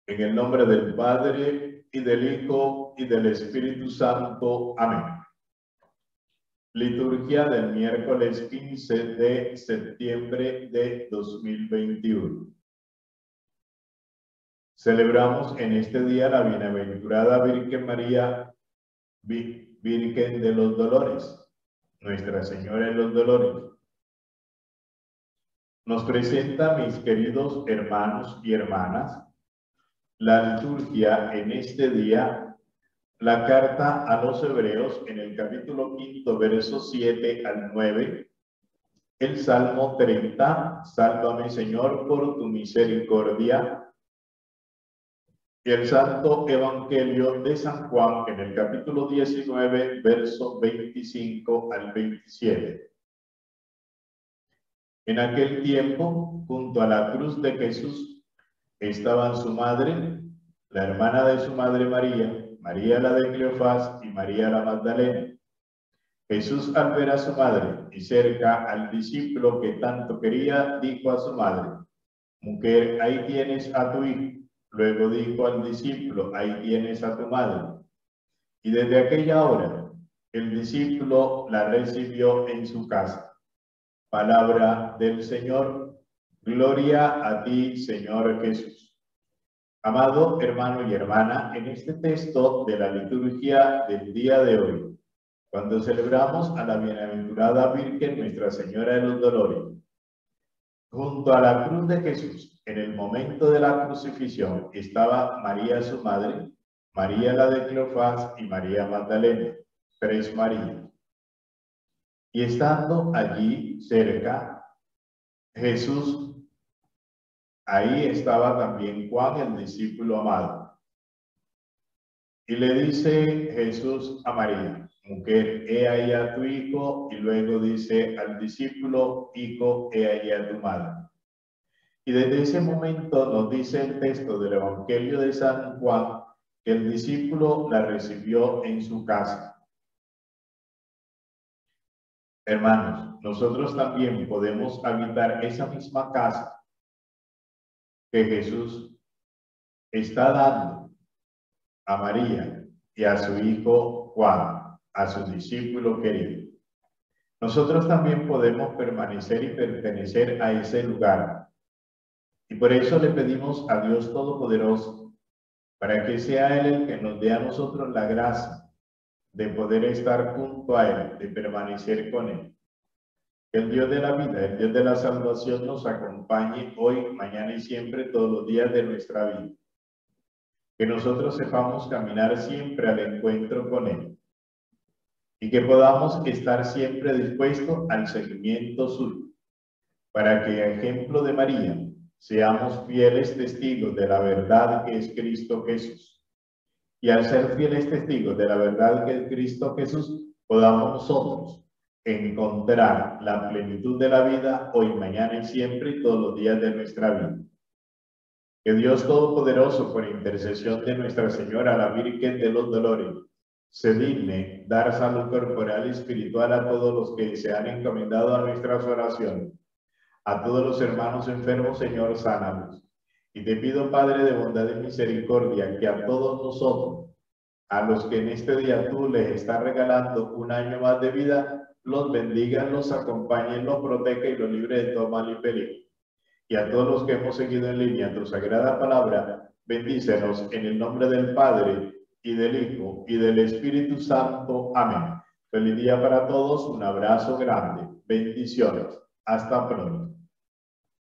En el nombre del Padre, y del Hijo, y del Espíritu Santo. Amén. Liturgia del miércoles 15 de septiembre de 2021. Celebramos en este día la bienaventurada Virgen María, Virgen de los Dolores, Nuestra Señora de los Dolores. Nos presenta, mis queridos hermanos y hermanas, la liturgia en este día, la carta a los Hebreos en el capítulo 5, versos 7 al 9, el Salmo 30, Sálvame Señor por tu misericordia, y el Santo Evangelio de San Juan en el capítulo 19, versos 25 al 27. En aquel tiempo, junto a la cruz de Jesús, estaban su madre, la hermana de su madre María, María la de Cleofás y María la Magdalena. Jesús, al ver a su madre y cerca al discípulo que tanto quería, dijo a su madre: Mujer, ahí tienes a tu hijo. Luego dijo al discípulo: Ahí tienes a tu madre. Y desde aquella hora, el discípulo la recibió en su casa. Palabra del Señor. Gloria a ti, Señor Jesús. Amado hermano y hermana, en este texto de la liturgia del día de hoy, cuando celebramos a la bienaventurada Virgen Nuestra Señora de los Dolores, junto a la cruz de Jesús, en el momento de la crucifixión, estaba María su madre, María la de Cleofás y María Magdalena, tres Marías. Y estando allí cerca, Jesús, ahí estaba también Juan, el discípulo amado. Y le dice Jesús a María: Mujer, he ahí a tu hijo. Y luego dice al discípulo: Hijo, he ahí a tu madre. Y desde ese momento nos dice el texto del Evangelio de San Juan que el discípulo la recibió en su casa. Hermanos, nosotros también podemos habitar esa misma casa que Jesús está dando a María y a su hijo Juan, a su discípulo querido. Nosotros también podemos permanecer y pertenecer a ese lugar. Y por eso le pedimos a Dios Todopoderoso, para que sea Él el que nos dé a nosotros la gracia de poder estar junto a Él, de permanecer con Él. Que el Dios de la vida, el Dios de la salvación nos acompañe hoy, mañana y siempre, todos los días de nuestra vida. Que nosotros sepamos caminar siempre al encuentro con Él. Y que podamos estar siempre dispuestos al seguimiento suyo, para que, a ejemplo de María, seamos fieles testigos de la verdad que es Cristo Jesús. Y al ser fieles testigos de la verdad que es Cristo Jesús, podamos nosotros encontrar la plenitud de la vida hoy, mañana y siempre y todos los días de nuestra vida. Que Dios Todopoderoso, por intercesión de Nuestra Señora, la Virgen de los Dolores, se digne dar salud corporal y espiritual a todos los que se han encomendado a nuestras oraciones. A todos los hermanos enfermos, Señor, sánalos. Y te pido, Padre de bondad y misericordia, que a todos nosotros, a los que en este día tú les estás regalando un año más de vida, los bendiga, los acompañe, los proteja y los libre de todo mal y peligro. Y a todos los que hemos seguido en línea tu sagrada palabra, bendícenos en el nombre del Padre, y del Hijo, y del Espíritu Santo. Amén. Feliz día para todos, un abrazo grande. Bendiciones. Hasta pronto.